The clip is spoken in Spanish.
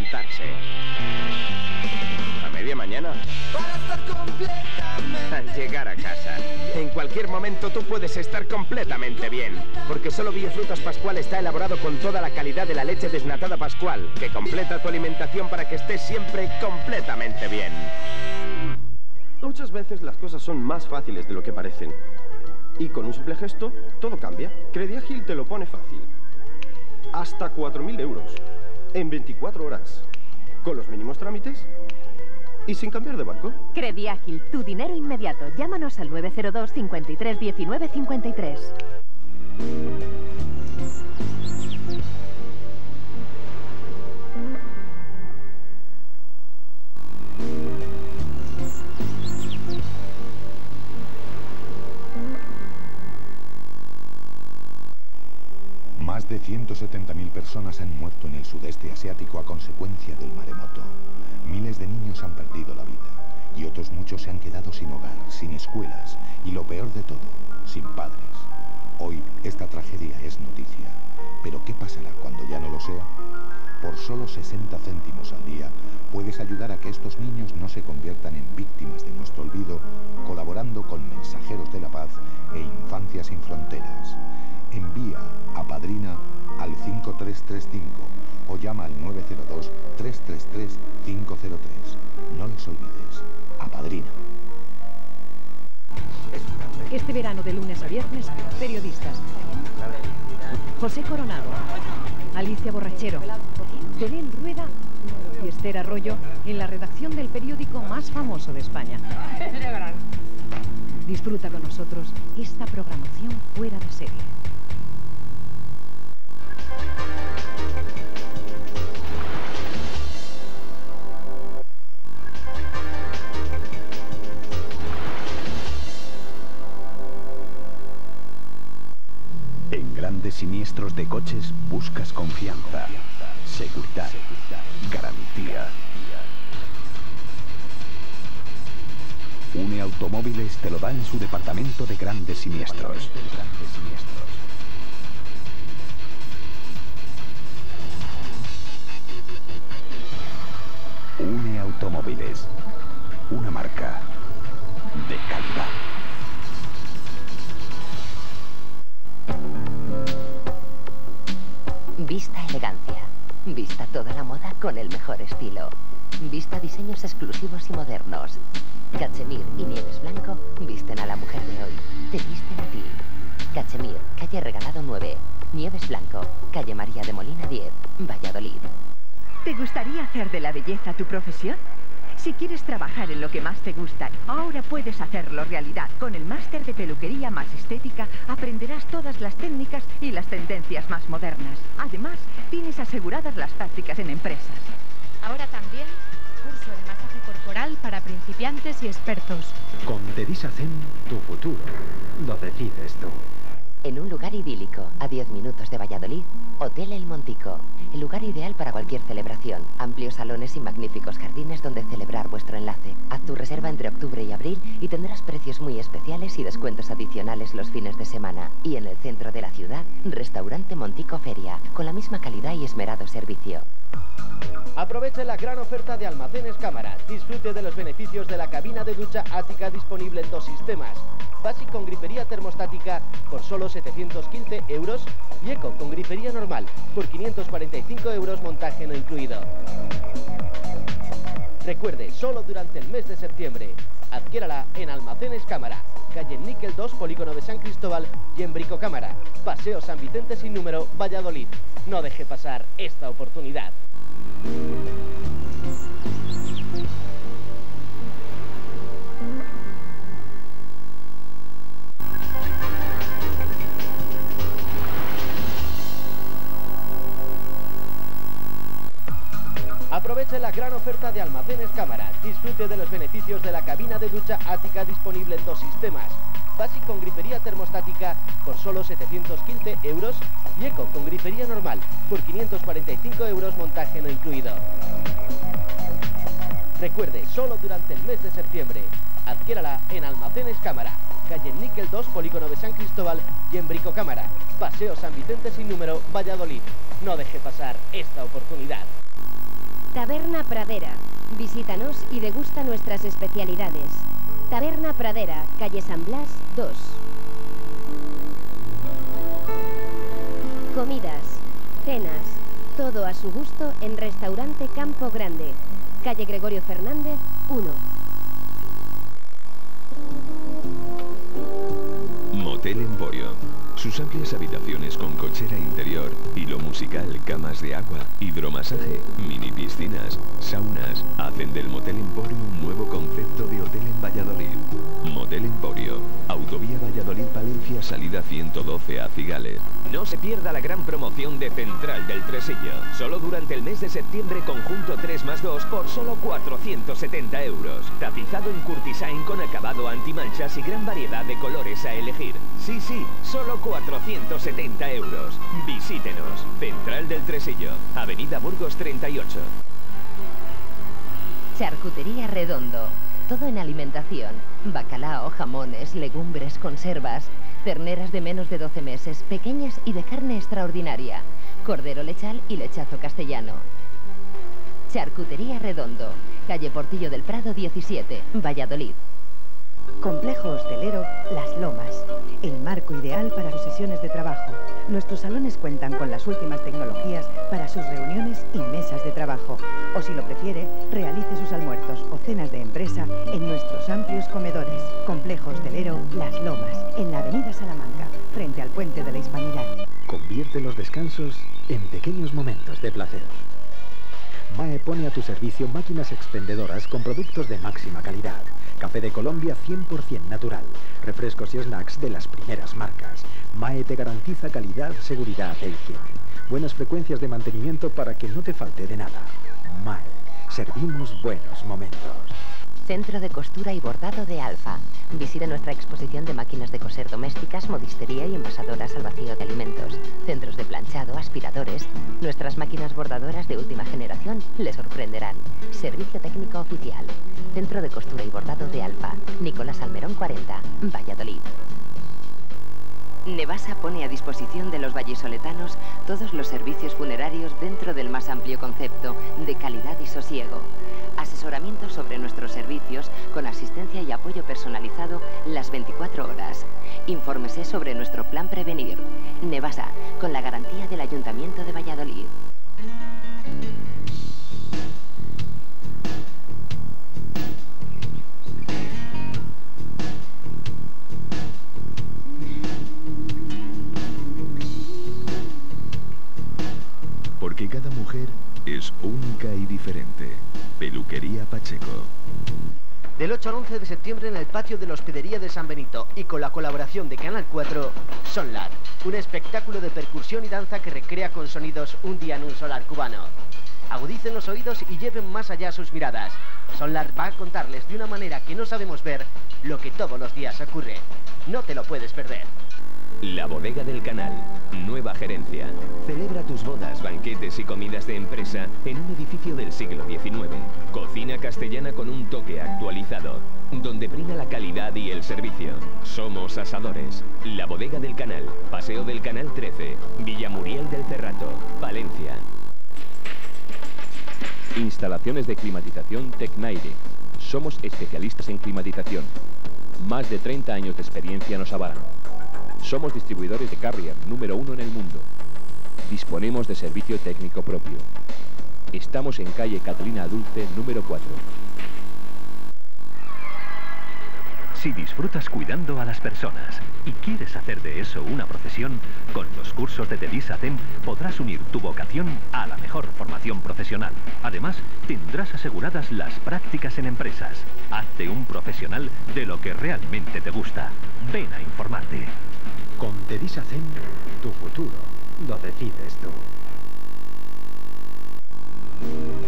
levantarse. A media mañana. Al llegar a casa. En cualquier momento tú puedes estar completamente bien. Porque solo Biofrutas Pascual está elaborado con toda la calidad de la leche desnatada Pascual, que completa tu alimentación para que estés siempre completamente bien. Muchas veces las cosas son más fáciles de lo que parecen. Y con un simple gesto, todo cambia. Crediágil te lo pone fácil. Hasta 4.000 euros. En 24 horas. Con los mínimos trámites. Y sin cambiar de banco. Crediágil, tu dinero inmediato. Llámanos al 902 53 19 53. Más de 170.000 personas han muerto en el sudeste asiático a consecuencia del maremoto. Miles de niños han perdido la vida y otros muchos se han quedado sin hogar, sin escuelas y lo peor de todo, sin padres. Hoy esta tragedia es noticia, pero ¿qué pasará cuando ya no lo sea? Por solo 60 céntimos al día puedes ayudar a que estos niños no se conviertan en víctimas de nuestro olvido, colaborando con Mensajeros de la Paz e Infancia Sin Fronteras. Envía a Padrina al 5335 o llama al 902-333-503. No los olvides. A Padrina. Este verano, de lunes a viernes, periodistas. José Coronado, Alicia Borrachero, Belén Rueda y Esther Arroyo en la redacción del periódico más famoso de España. Disfruta con nosotros esta programación fuera de serie. En Grandes Siniestros de Coches buscas confianza, seguridad, garantía. Une Automóviles te lo da en su departamento de Grandes Siniestros. Une Automóviles, una marca de calidad. Vista elegancia. Vista toda la moda con el mejor estilo. Vista diseños exclusivos y modernos. Cachemir y Nieves Blanco visten a la mujer de hoy. Te visten a ti. Cachemir, calle Regalado 9. Nieves Blanco, calle María de Molina 10, Valladolid. ¿Te gustaría hacer de la belleza tu profesión? Si quieres trabajar en lo que más te gusta, ahora puedes hacerlo realidad. Con el máster de peluquería más estética aprenderás todas las técnicas y las tendencias más modernas. Además, tienes aseguradas las prácticas en empresas. Ahora también curso de masaje corporal para principiantes y expertos. Con Dedisa Zen, tu futuro lo decides tú. En un lugar idílico, a 10 minutos de Valladolid, Hotel El Montico. El lugar ideal para cualquier celebración. Amplios salones y magníficos jardines donde celebrar vuestro enlace. Haz tu reserva entre octubre y abril y tendrás precios muy especiales y descuentos adicionales los fines de semana. Y en el centro de la ciudad, Restaurante Montico Feria, con la misma calidad y esmerado servicio. Aproveche la gran oferta de Almacenes Cámara. Disfrute de los beneficios de la cabina de ducha ática disponible en 2 sistemas. Basic con grifería termostática por solo 715 euros y Eco con grifería normal por 545 euros, montaje no incluido. Recuerde, solo durante el mes de septiembre. Adquiérala en Almacenes Cámara, calle Níquel 2, Polígono de San Cristóbal, y en Brico Cámara, Paseo San Vicente sin número, Valladolid. No deje pasar esta oportunidad. Aproveche la gran oferta de Almacenes Cámara. Disfrute de los beneficios de la cabina de ducha ática disponible en 2 sistemas. Basic con grifería termostática por solo 715 euros y Eco con grifería normal por 545 euros, montaje no incluido. Recuerde, solo durante el mes de septiembre. Adquiérala en Almacenes Cámara, calle Níquel 2, Polígono de San Cristóbal, y en Brico Cámara, Paseo San Vicente sin número, Valladolid. No deje pasar esta oportunidad. Taberna Pradera. Visítanos y degusta nuestras especialidades. Taberna Pradera, calle San Blas 2. Comidas, cenas, todo a su gusto en Restaurante Campo Grande, calle Gregorio Fernández 1. Motel Emporio. Sus amplias habitaciones con cochera interior, hilo musical, camas de agua, hidromasaje, mini piscinas, saunas, hacen del Motel Emporio un nuevo concepto de hotel en Valladolid. Motel Emporio, autovía Valladolid-Palencia, salida 112 a Cigales. No se pierda la gran promoción de Central del Tresillo. Solo durante el mes de septiembre, conjunto 3+2 por solo 470 euros. Tapizado en Curtisain con acabado antimanchas y gran variedad de colores a elegir. Sí, solo 470 euros. Visítenos. Central del Tresillo, Avenida Burgos 38. Charcutería Redondo. Todo en alimentación. Bacalao, jamones, legumbres, conservas. Terneras de menos de 12 meses, pequeñas y de carne extraordinaria. Cordero lechal y lechazo castellano. Charcutería Redondo. Calle Portillo del Prado 17, Valladolid. Complejo hostelero Las Lomas. El marco ideal para sus sesiones de trabajo. Nuestros salones cuentan con las últimas tecnologías para sus reuniones y mesas de trabajo. O si lo prefiere, realice sus almuerzos o cenas de empresa en nuestros amplios comedores. Complejo hostelero Las Lomas, en la avenida Salamanca, frente al Puente de la Hispanidad. Convierte los descansos en pequeños momentos de placer. MAE pone a tu servicio máquinas expendedoras con productos de máxima calidad. Café de Colombia 100% natural. Refrescos y snacks de las primeras marcas. MAE te garantiza calidad, seguridad e higiene. Buenas frecuencias de mantenimiento para que no te falte de nada. MAE. Servimos buenos momentos. Centro de Costura y Bordado de Alfa. Visite nuestra exposición de máquinas de coser domésticas, modistería y envasadoras al vacío de alimentos. Centros de planchado, aspiradores. Nuestras máquinas bordadoras de última generación les sorprenderán. Servicio técnico oficial. Centro de Costura y Bordado de Alfa. Nicolás Almerón 40, Valladolid. Nevasa pone a disposición de los vallisoletanos todos los servicios funerarios dentro del más amplio concepto de calidad y sosiego. Asesoramiento sobre nuestros servicios con asistencia y apoyo personalizado las 24 horas. Infórmese sobre nuestro plan Prevenir. Nevasa, con la garantía del Ayuntamiento de Valladolid. Porque cada mujer es única y diferente. Peluquería Pacheco. Del 8 al 11 de septiembre en el patio de la Hospedería de San Benito y con la colaboración de Canal 4, Sonlar, un espectáculo de percusión y danza que recrea con sonidos un día en un solar cubano. Agudicen los oídos y lleven más allá sus miradas. Sonlar va a contarles de una manera que no sabemos ver lo que todos los días ocurre. No te lo puedes perder. La Bodega del Canal, nueva gerencia. Celebra tus bodas, banquetes y comidas de empresa en un edificio del siglo XIX. Cocina castellana con un toque actualizado, donde prima la calidad y el servicio. Somos asadores. La Bodega del Canal, Paseo del Canal 13, Villamuriel del Cerrato, Valencia. Instalaciones de climatización Tecnaire. Somos especialistas en climatización. Más de 30 años de experiencia nos avalan. Somos distribuidores de Carrier número 1 en el mundo. Disponemos de servicio técnico propio. Estamos en calle Catalina Dulce número 4. Si disfrutas cuidando a las personas y quieres hacer de eso una profesión, con los cursos de TEDIS-ATEM podrás unir tu vocación a la mejor formación profesional. Además, tendrás aseguradas las prácticas en empresas. Hazte un profesional de lo que realmente te gusta. Ven a informarte. Con TEDIS-ATEM, tu futuro lo decides tú.